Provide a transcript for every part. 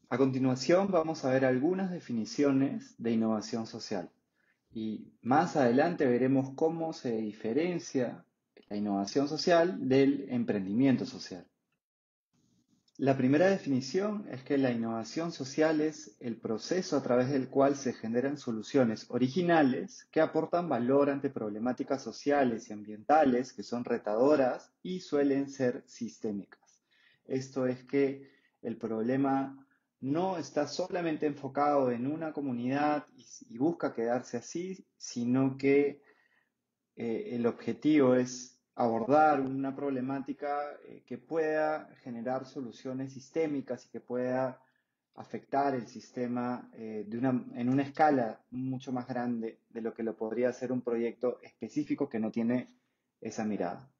A continuación vamos a ver algunas definiciones de innovación social y más adelante veremos cómo se diferencia la innovación social del emprendimiento social. La primera definición es que la innovación social es el proceso a través del cual se generan soluciones originales que aportan valor ante problemáticas sociales y ambientales que son retadoras y suelen ser sistémicas. Esto es que el problema no está solamente enfocado en una comunidad y busca quedarse así, sino que el objetivo es abordar una problemática que pueda generar soluciones sistémicas y que pueda afectar el sistema en una escala mucho más grande de lo que lo podría ser un proyecto específico que no tiene esa mirada.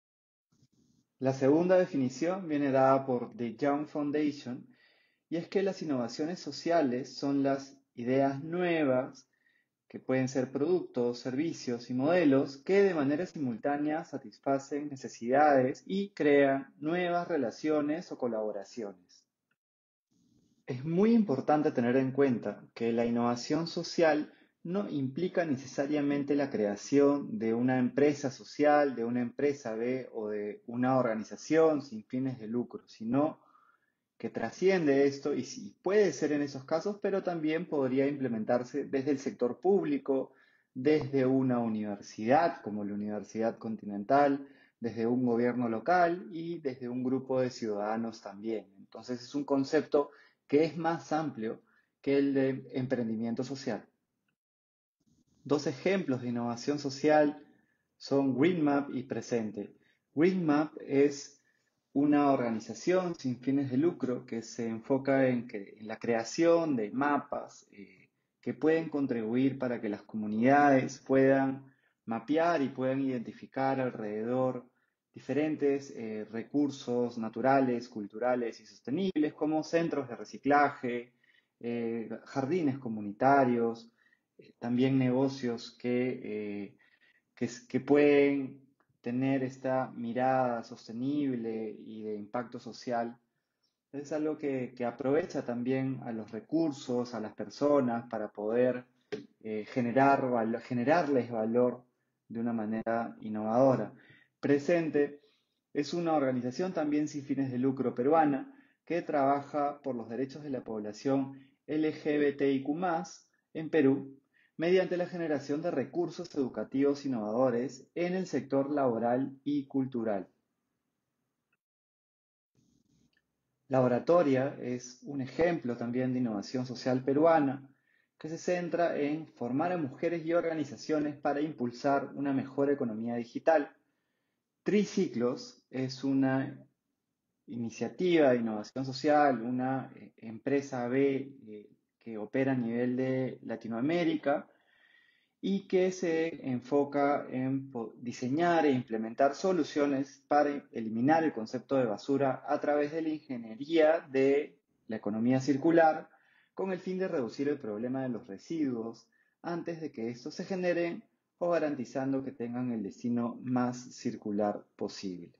La segunda definición viene dada por The Young Foundation y es que las innovaciones sociales son las ideas nuevas que pueden ser productos, servicios y modelos que de manera simultánea satisfacen necesidades y crean nuevas relaciones o colaboraciones. Es muy importante tener en cuenta que la innovación social no implica necesariamente la creación de una empresa social, de una empresa B o de una organización sin fines de lucro, sino que trasciende esto y sí, puede ser en esos casos, pero también podría implementarse desde el sector público, desde una universidad como la Universidad Continental, desde un gobierno local y desde un grupo de ciudadanos también. Entonces es un concepto que es más amplio que el de emprendimiento social. Dos ejemplos de innovación social son GreenMap y Presente. GreenMap es una organización sin fines de lucro que se enfoca en la creación de mapas que pueden contribuir para que las comunidades puedan mapear y puedan identificar alrededor diferentes recursos naturales, culturales y sostenibles como centros de reciclaje, jardines comunitarios, también negocios que pueden tener esta mirada sostenible y de impacto social. Es algo que aprovecha también a los recursos, a las personas, para poder generarles valor de una manera innovadora. Presente es una organización también sin fines de lucro peruana que trabaja por los derechos de la población LGBTIQ+, en Perú, mediante la generación de recursos educativos innovadores en el sector laboral y cultural. La oratoria es un ejemplo también de innovación social peruana que se centra en formar a mujeres y organizaciones para impulsar una mejor economía digital. Triciclos es una iniciativa de innovación social, una empresa B que opera a nivel de Latinoamérica y que se enfoca en diseñar e implementar soluciones para eliminar el concepto de basura a través de la ingeniería de la economía circular con el fin de reducir el problema de los residuos antes de que estos se generen o garantizando que tengan el destino más circular posible.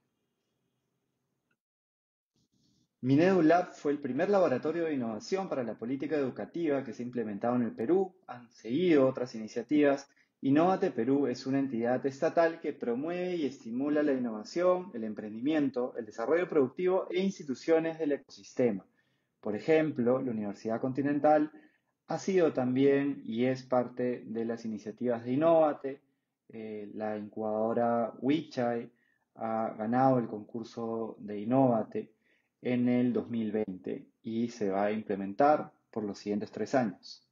MinEduLab fue el primer laboratorio de innovación para la política educativa que se ha implementado en el Perú. Han seguido otras iniciativas. Innovate Perú es una entidad estatal que promueve y estimula la innovación, el emprendimiento, el desarrollo productivo e instituciones del ecosistema. Por ejemplo, la Universidad Continental ha sido también y es parte de las iniciativas de Innovate. La incubadora Wichai ha ganado el concurso de Innovate en el 2020 y se va a implementar por los siguientes 3 años.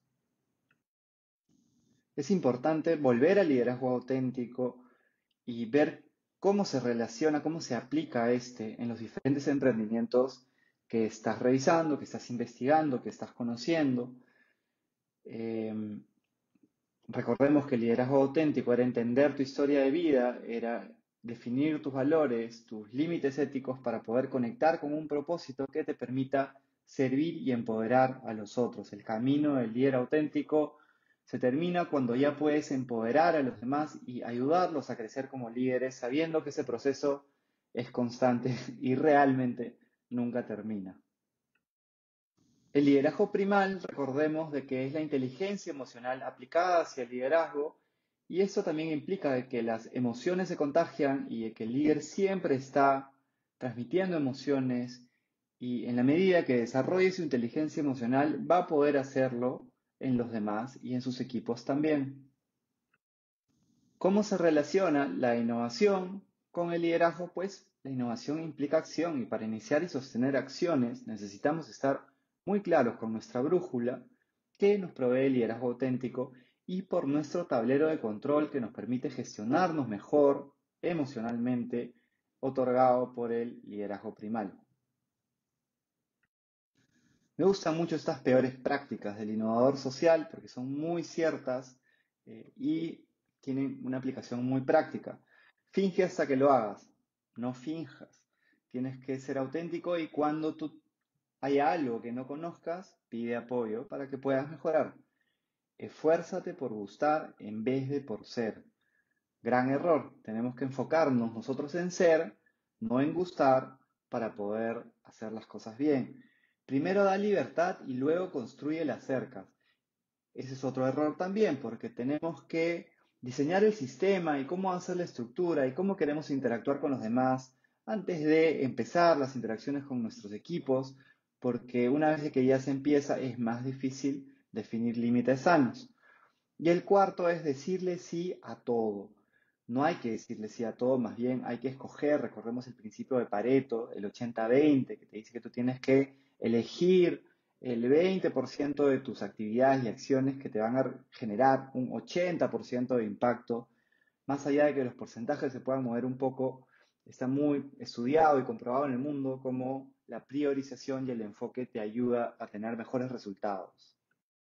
Es importante volver al liderazgo auténtico y ver cómo se relaciona, cómo se aplica este en los diferentes emprendimientos que estás revisando, que estás investigando, que estás conociendo. Eh, Recordemos que el liderazgo auténtico era entender tu historia de vida, era definir tus valores, tus límites éticos para poder conectar con un propósito que te permita servir y empoderar a los otros. El camino del líder auténtico se termina cuando ya puedes empoderar a los demás y ayudarlos a crecer como líderes, sabiendo que ese proceso es constante y realmente nunca termina. El liderazgo primal, recordemos de que es la inteligencia emocional aplicada hacia el liderazgo, y esto también implica de que las emociones se contagian y de que el líder siempre está transmitiendo emociones y en la medida que desarrolle su inteligencia emocional va a poder hacerlo en los demás y en sus equipos también. ¿Cómo se relaciona la innovación con el liderazgo? Pues la innovación implica acción y para iniciar y sostener acciones necesitamos estar muy claros con nuestra brújula que nos provee el liderazgo auténtico y por nuestro tablero de control que nos permite gestionarnos mejor emocionalmente, otorgado por el liderazgo primal. Me gustan mucho estas peores prácticas del innovador social porque son muy ciertas y tienen una aplicación muy práctica. Finge hasta que lo hagas, no finjas. Tienes que ser auténtico y cuando tú haya algo que no conozcas, pide apoyo para que puedas mejorar. Esfuérzate por gustar en vez de por ser. Gran error. Tenemos que enfocarnos nosotros en ser, no en gustar, para poder hacer las cosas bien. Primero da libertad y luego construye las cercas. Ese es otro error también, porque tenemos que diseñar el sistema y cómo hacer la estructura y cómo queremos interactuar con los demás antes de empezar las interacciones con nuestros equipos, porque una vez que ya se empieza es más difícil definir límites sanos. Y el cuarto es decirle sí a todo. No hay que decirle sí a todo, más bien hay que escoger, recordemos el principio de Pareto, el 80-20, que te dice que tú tienes que elegir el 20% de tus actividades y acciones que te van a generar un 80% de impacto. Más allá de que los porcentajes se puedan mover un poco, está muy estudiado y comprobado en el mundo cómo la priorización y el enfoque te ayuda a tener mejores resultados.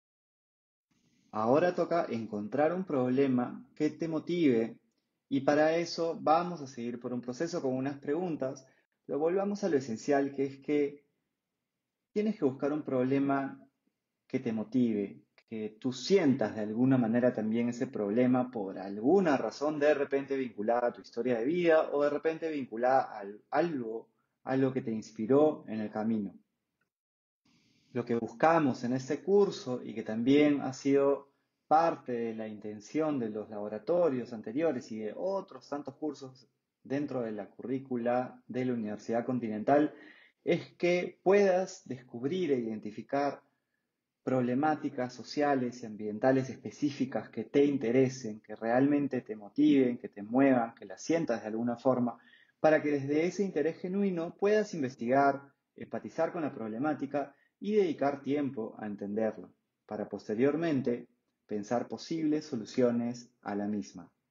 Ahora toca encontrar un problema que te motive y para eso vamos a seguir por un proceso con unas preguntas, pero volvamos a lo esencial que es que tienes que buscar un problema que te motive, que tú sientas de alguna manera también ese problema por alguna razón de repente vinculada a tu historia de vida o de repente vinculada a algo que te inspiró en el camino. Lo que buscamos en este curso y que también ha sido parte de la intención de los laboratorios anteriores y de otros tantos cursos dentro de la currícula de la Universidad Continental es que puedas descubrir e identificar problemáticas sociales y ambientales específicas que te interesen, que realmente te motiven, que te muevan, que las sientas de alguna forma, para que desde ese interés genuino puedas investigar, empatizar con la problemática y dedicar tiempo a entenderla, para posteriormente pensar posibles soluciones a la misma.